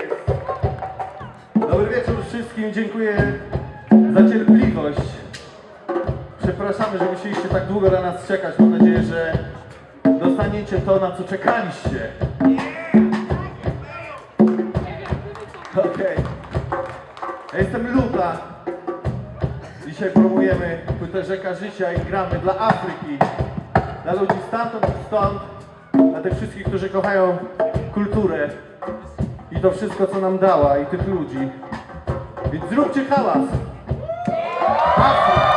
Dobry wieczór wszystkim, dziękuję za cierpliwość. Przepraszamy, że musieliście tak długo na nas czekać. Mam nadzieję, że dostaniecie to, na co czekaliście. Okej. Ja jestem Luda. Dzisiaj promujemy płytę Rzeka Życia i gramy dla Afryki. Dla ludzi stamtąd i stąd. Dla tych wszystkich, którzy kochają kulturę i to wszystko, co nam dała, i tych ludzi. Więc zróbcie hałas! Afryka!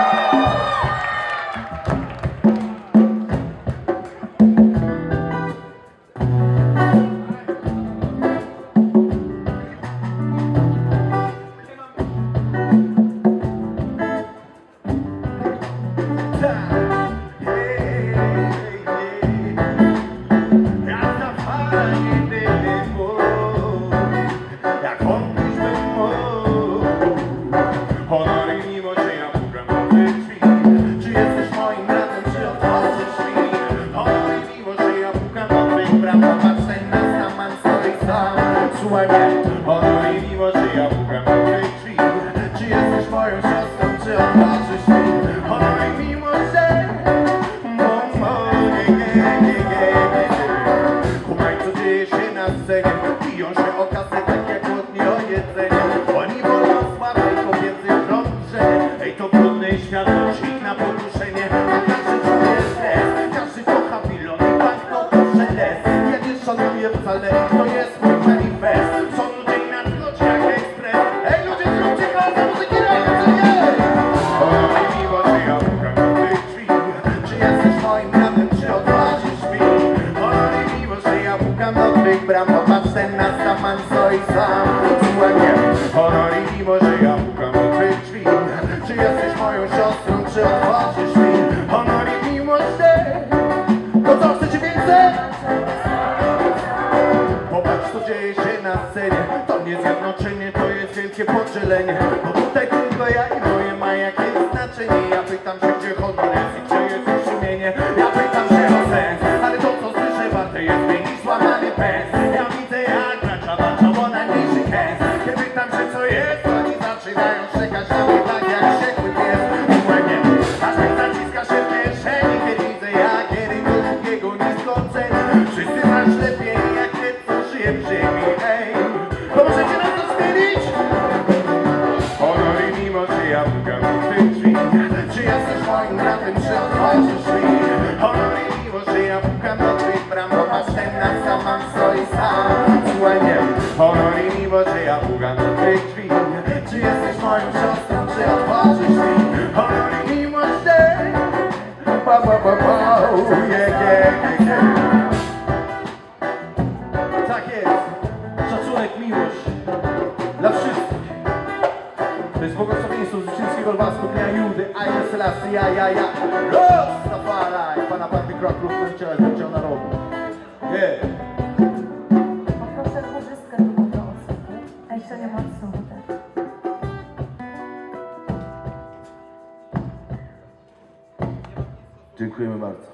Słuchaj mnie, honor i miłość, że ja pukam do twych drzwi. Czy jesteś moją siostrą, czy otworzysz mi? Honor i miłość, że... Kumaj, co dzieje się na scenie. Biją się o kasę, tak jak głodni o jedzenie. Oni wolą słabej kobiety krąże. Ej, to brudne i światło, ich na poruszenie. A każdy czuje stres, każdy kocha pilon i banknoty szeles. Ja nie szanuję wcale, to jest mój manifest. Są ludzie na zgodzie jak ekspres. Ej, ludzie, zróbcie klasę, muzyki ręce, jej! Honor i miłość, że ja pukam do tych drzwi. Czy jesteś moim bratem, czy otworzysz mi? Honor i miłość, że ja pukam do tych bram. Popatrz, ten nas tam man stoi sam. Słuchaj mnie, honor i miłość, że ja pukam do tych drzwi. Czy jesteś moją siostrą, czy otworzysz mi? Honor i miłość, że... To co, chcecie więcej? Popatrz, co dzieje się na scenie. To nie zjednoczenie, to jest wielkie podzielenie. Bo tutaj tylko ja i moje ma jakieś znaczenie. Ja pytam się, gdzie honor jest i gdzie jest ich sumienie. Ja pytam się o sens, ale to co słyszę warte jest mniej niż złamany pęs. Ja widzę jak bracia walczą o najmniejszy kęs. Kiedy pytam się, co jest, oni zaczynają szczekać na mnie tak jak wściekły pies. Słuchaj mnie, aż tak zaciska się w kieszeni, kiedy widzę jak jeden do drugiego nisko ceni. Wszyscy masz lepiej jak ty, co żyje w ziemi, ej. To możecie nam to zmienić? Honor i miłość, że ja pukam do twych drzwi. Czy jesteś moim bratem, czy otworzysz mi? Honor i miłość, że ja pukam do twych bram. Popatrz, ten nas sam mam stoi sam. Słuchaj mnie, honor i miłość, że ja pukam do twych drzwi. Czy jesteś moją siostrą, czy otworzysz mi? Honor i miłość, że... Tak jest, szacunek, miłość dla wszystkich. To jest błogosławieństwo zwycięskiego lwactwa dnia Judy, Haile Selassie, ja. Rastafari, Pana Panty Krok, Równościela, Zwycięskiego Narodu. Yeah. Poproszę chórzystkę drugą do osoby, a jeszcze nie ma odsłuchu też. Dziękujemy bardzo.